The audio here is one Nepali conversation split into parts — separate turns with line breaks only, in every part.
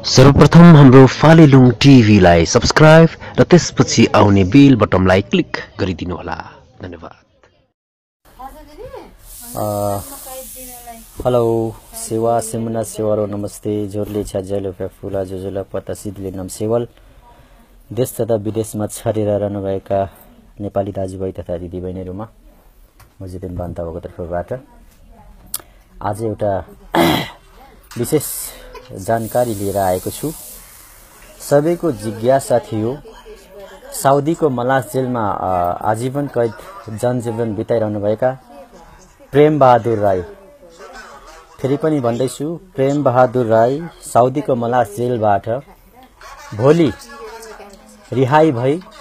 सर्वप्रथम हाम्रो फालेलुङ टिभीलाई सब्स्क्राइब र त्यसपछि आउने बेल बटनलाई क्लिक गरिदिनुहोला। धन्यवाद।
हेलो सेवा सिमुना सेवारो नमस्ते जोरले छ्याजलो फुला जोजोला पता सिद्धले नाम सेवल देश तथा विदेशमा छरेर रहनुभएका नेपाली दाजुभाइ तथा दिदीबहिनीहरुमा म जितेन बान्तावाको तर्फबाट आज एउटा विशेष जानकारी लिएर आएको छु। सबैको जिज्ञासा थियो साउदीको मलास जेलमा आजीवन कैद जनजीवन बिताइरहनुभएका प्रेम बहादुर राई, फेरि पनि भन्दैछु प्रेम बहादुर राई साउदीको मलास जेलबाट भोलि रिहाई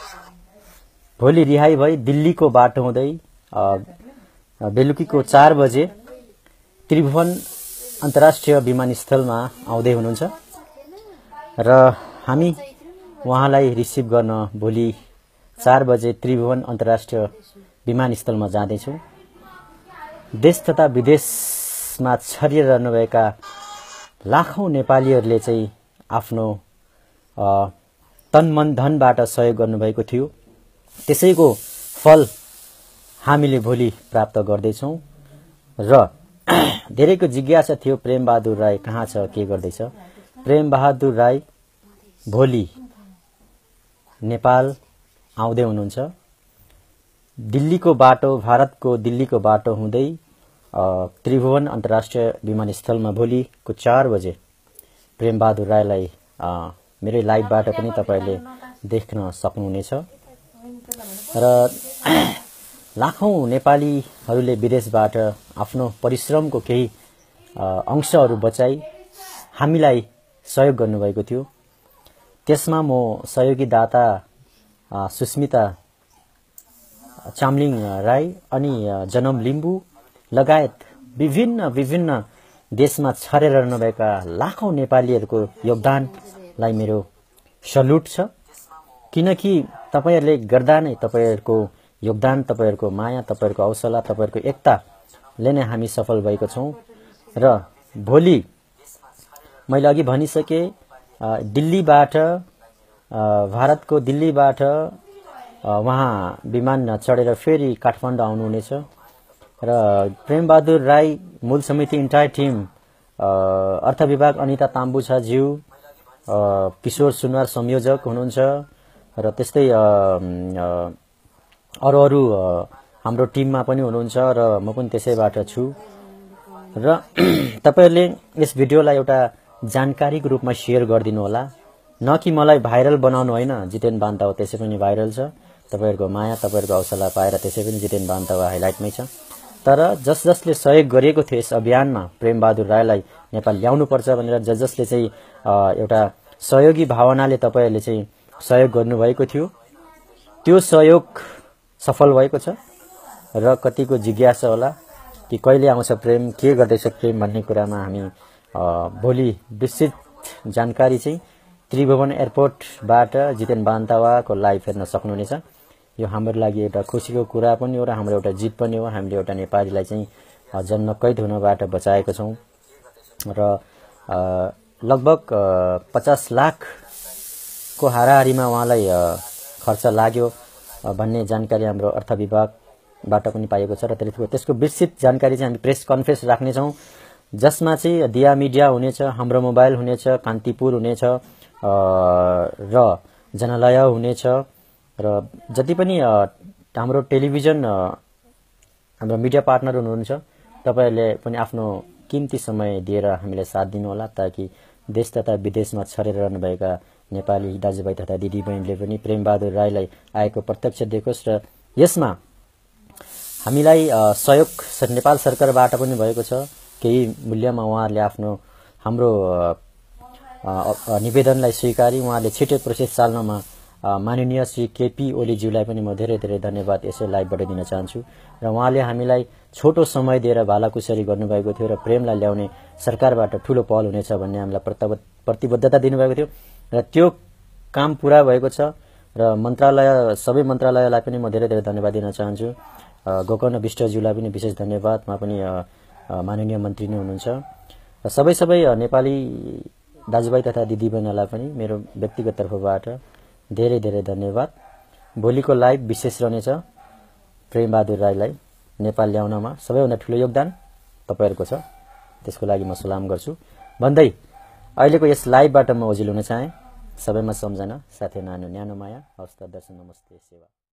भई दिल्लीको बाटो हुँदै बेलुकीको 4 बजे त्रिभुवन अन्तर्राष्ट्रिय विमानस्थलमा आउँदै हुनुहुन्छ र हामी उहाँलाई रिसिभ गर्न भोलि 4 बजे त्रिभुवन अन्तर्राष्ट्रिय विमानस्थलमा जाँदैछौँ। देश तथा विदेशमा छरिएर रहनुभएका लाखौं नेपालीहरूले चाहिँ आफ्नो तन मन धनबाट सहयोग गर्नुभएको थियो। त्यसैको फल हामीले भोलि प्राप्त गर्दैछौँ र धेरैको जिज्ञासा थियो प्रेम बहादुर राई कहाँ छ, के गर्दैछ। प्रेम बहादुर राई भोलि नेपाल आउँदै हुनुहुन्छ। दिल्लीको बाटो, भारतको दिल्लीको बाटो हुँदै त्रिभुवन अन्तर्राष्ट्रिय विमानस्थलमा भोलिको 4 बजे प्रेम बहादुर राईलाई मेरो लाइभबाट पनि तपाईले देख्न सक्नुहुनेछ र लाखौं नेपालीहरूले विदेशबाट आफ्नो परिश्रमको केही अंशहरू बचाई हामीलाई सहयोग गर्नुभएको थियो। त्यसमा म सहयोगी दाता सुस्मिता चामलिङ राई अनि जनम लिम्बू लगायत विभिन्न देशमा छरेर रहनुभएका लाखौं नेपालीहरूको योगदानलाई मेरो सल्युट छ। किनकि तपाईहरुले गर्दा नै तपाईहरुको योगदान, तपाईहरुको माया, तपाईहरुको हौसला, तपाईहरुको एकताले नै हामी सफल भएका छौं र भोलि मैले अघि भनिसके दिल्लीबाट भारतको दिल्लीबाट वहाँ विमान चढेर फेरि काठमाडौँ आउनुहुनेछ र प्रेम बहादुर राई मूल समिति इन्टायर टिम अर्थ विभाग अनिता ताम्बुछा ज्यू, किशोर सुनवार संयोजक हुनुहुन्छ र त्यस्तै अरू हाम्रो टिममा पनि हुनुहुन्छ र म पनि त्यसैबाट छु र तपाईहरुले यस भिडियोलाई एउटा जानकारीको रूपमा शेयर गरिदिनु होला। न कि मलाई भाइरल बनाउनु हैन, जितेन बान्तावा त्यसै पनि भाइरल छ। तपाईहरुको माया, तपाईहरुको हौसला पाएर त्यसै पनि जितेन बान्तावा हाइलाइटमै छ। तर जसले सहयोग गरेको थियो यस अभियानमा प्रेम बहादुर राईलाई नेपाल ल्याउनु पर्छ भनेर जसले चाहिँ एउटा सहयोगी भावनाले तपाईहरुले चाहिँ सहयोग गर्नुभएको थियो, त्यो सहयोग सफल भएको छ र कतिको जिज्ञासा होला कि कहिले आउँछ प्रेम, के गर्दैछ प्रेम भन्ने कुरामा हामी भोलि विस्तृत जानकारी चाहिँ त्रिभुवन एयरपोर्टबाट जितेन बान्तावाको लाइभ हेर्न सक्नुहुनेछ। यो हाम्रो लागि एउटा खुसीको कुरा पनि हो र हाम्रो एउटा जित पनि हो। हामीले एउटा नेपालीलाई चाहिँ जन्म कैद हुनबाट बचाएको छौं र लगभग 50 लाख को हाराहारीमा उहाँलाई खर्च लाग्यो भन्ने जानकारी हाम्रो अर्थ विभागबाट पनि पाएको छ र त्यसको विस्तृत जानकारी चाहिँ हामी प्रेस कन्फरेन्स राख्ने छौं, जसमा चाहिँ दिया मिडिया हुनेछ, हाम्रो मोबाइल हुनेछ, कान्तिपुर हुनेछ र जनालय हुनेछ र जति पनि हाम्रो टेलिभिजन हाम्रो मिडिया पार्टनर हुनुहुन्छ तपाईहरुले पनि आफ्नो कीमती समय दिएर हामीलाई साथ दिनु होला, ताकि देश तथा विदेशमा छरेर रहनुभएका नेपाली दाजुभाइ तथा दिदीबहिनीले पनि प्रेम बहादुर राईलाई आएको प्रत्यक्ष देखोस् र यसमा हामीलाई सहयोग नेपाल सरकारबाट पनि भएको छ। केही मूल्यमा उहाँहरूले आफ्नो हाम्रो निवेदनलाई स्वीकारी उहाँले छिटै प्रोसेस चाल्नमा माननीय श्री केपी ओलीज्यूलाई पनि म धेरै धन्यवाद यसै लाइभबाट दिन चाहन्छु र उहाँले हामीलाई छोटो समय दिएर भालाकुसारी गर्नुभएको थियो र प्रेमलाई ल्याउने सरकारबाट ठूलो पहल हुनेछ भन्ने हामीलाई प्रतिबद्धता दिनुभएको थियो र त्यो काम पूरा भएको छ र मन्त्रालय सबै मन्त्रालयलाई पनि म धेरै धन्यवाद दिन चाहन्छु। गोकर्ण विष्टज्यूलाई पनि विशेष धन्यवाद, उहाँ पनि माननीय मन्त्री नै हुनुहुन्छ र सबै नेपाली दाजुभाइ तथा दिदीबहिनीलाई पनि मेरो व्यक्तिगत तर्फबाट धेरै धेरै धन्यवाद। भोलिको लाइभ विशेष रहनेछ प्रेमबहादुर राईलाई नेपाल ल्याउनमा सबैभन्दा ठूलो योगदान तपाईहरुको छ, त्यसको लागि म सलाम गर्छु भन्दै अहिलेको यस लाइभबाट म ओझेल हुन चाहे। सबैमा सम्झना, साथै न्यानो माया। हवस् त दर्शक, नमस्ते, सेवा।